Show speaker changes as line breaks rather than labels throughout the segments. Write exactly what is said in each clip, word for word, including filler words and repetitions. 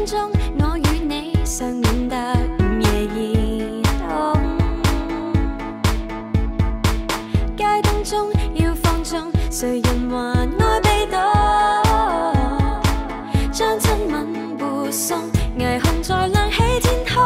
鐘我與你相戀得午夜熱哄，街燈中要放縱誰人還愛被動，將親吻互送，霓虹在亮起天空。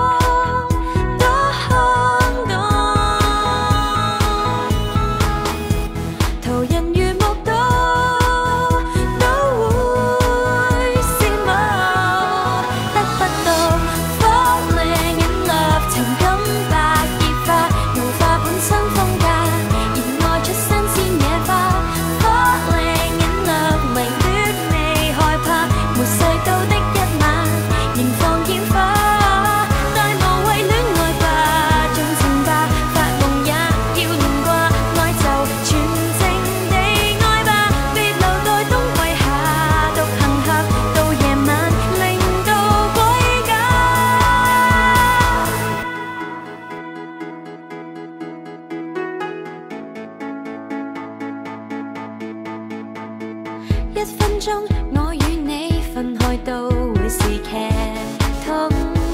一分鐘我與你分開都會是劇痛，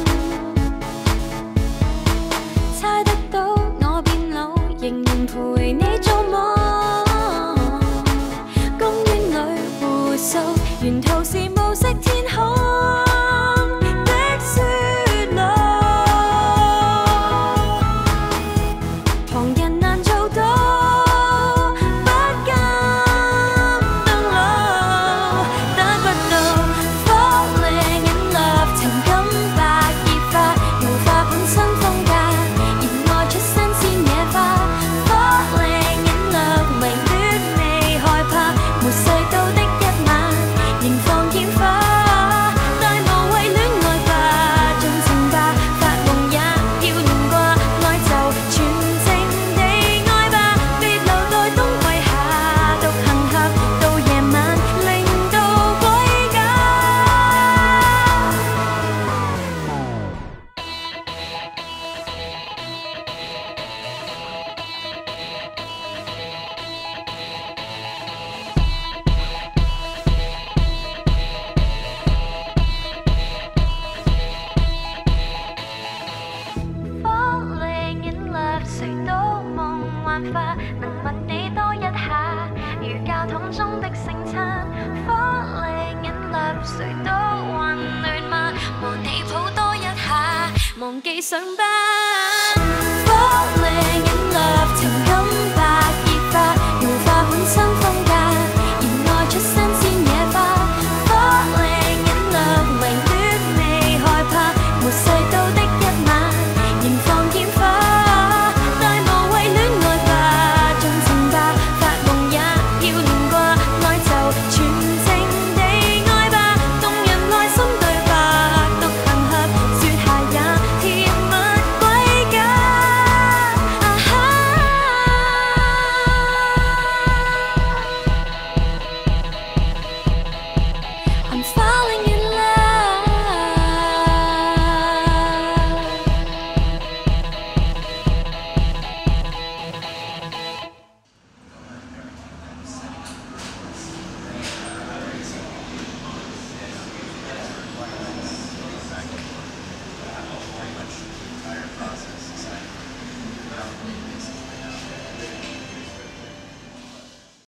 猜得到我變老仍然陪你做夢，公園裡互訴，沿途是暮色天空的雪路，旁人難做到能吻你多一下，如教堂中的聖餐。Falling in love， 誰都混亂嗎？和你抱多一下，忘記上班。